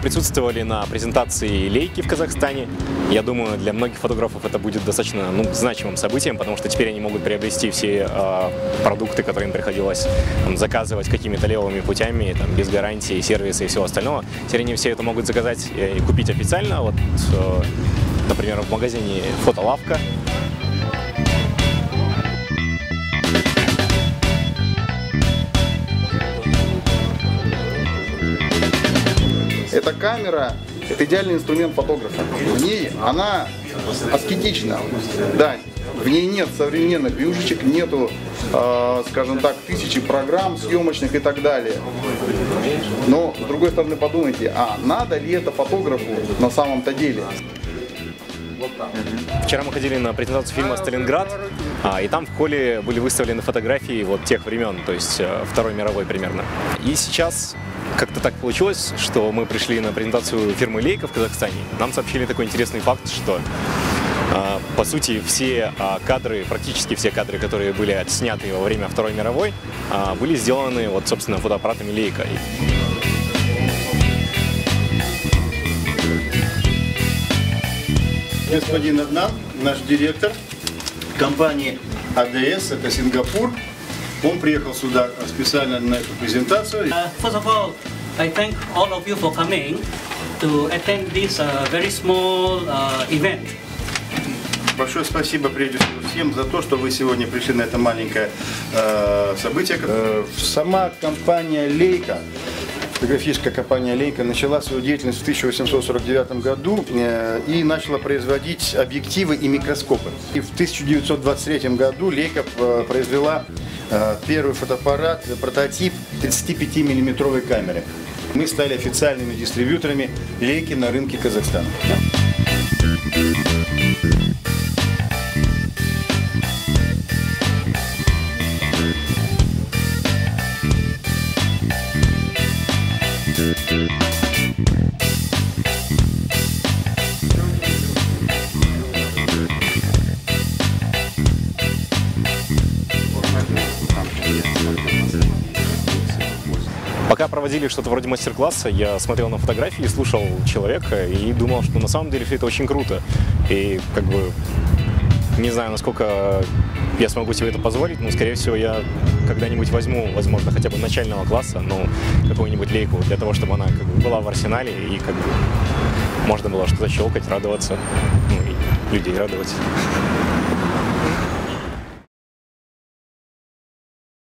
присутствовали на презентации лейки в Казахстане. Я думаю, для многих фотографов это будет достаточно значимым событием, потому что теперь они могут приобрести все продукты, которые им приходилось заказывать какими-то левыми путями, без гарантии, сервиса и всего остального. Теперь они все это могут заказать и купить официально. Вот, например, в магазине «Фотолавка». Эта камера – это идеальный инструмент фотографа. В ней она аскетична. Да, в ней нет современных вьюшечек, нету, скажем так, тысячи программ съемочных и так далее. Но, с другой стороны, подумайте, а надо ли это фотографу на самом-то деле? Вчера мы ходили на презентацию фильма «Сталинград», и там в холле были выставлены фотографии вот тех времен, то есть Второй мировой примерно. И сейчас как-то так получилось, что мы пришли на презентацию фирмы Leica в Казахстане. Нам сообщили такой интересный факт, что по сути все кадры, практически все кадры, которые были отсняты во время Второй мировой, были сделаны вот, собственно, фотоаппаратами Leica. Господин Аднан, наш директор компании АДС, это Сингапур. Он приехал сюда специально на эту презентацию. First of all, I thank all of you for coming to attend this very small event. Большое спасибо прежде всего всем за то, что вы сегодня пришли на это маленькое событие. Сама компания Leica, фотографическая компания Leica, начала свою деятельность в 1849 году и начала производить объективы и микроскопы. И в 1923 году Leica произвела первый фотоаппарат, прототип 35-миллиметровой камеры. Мы стали официальными дистрибьюторами Leica на рынке Казахстана. Пока проводили что-то вроде мастер-класса, я смотрел на фотографии, слушал человека и думал, что на самом деле все это очень круто. И не знаю, насколько я смогу себе это позволить, но, скорее всего, я когда-нибудь возьму, возможно, хотя бы начального класса, какую-нибудь лейку, для того, чтобы она была в арсенале и можно было что-то щелкать, радоваться, и людей радовать.